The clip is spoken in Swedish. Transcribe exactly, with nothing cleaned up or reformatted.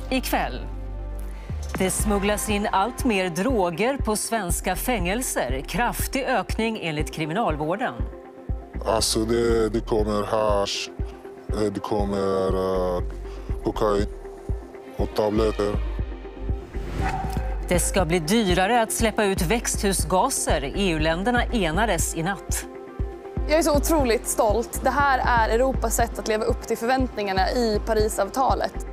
ikväll. Det smugglas in allt mer droger på svenska fängelser. Kraftig ökning enligt kriminalvården. Alltså det, det kommer hasch, det kommer uh, kokain och tabletter. Det ska bli dyrare att släppa ut växthusgaser. E U-länderna enades i natt. Jag är så otroligt stolt. Det här är Europas sätt att leva upp till förväntningarna i Parisavtalet.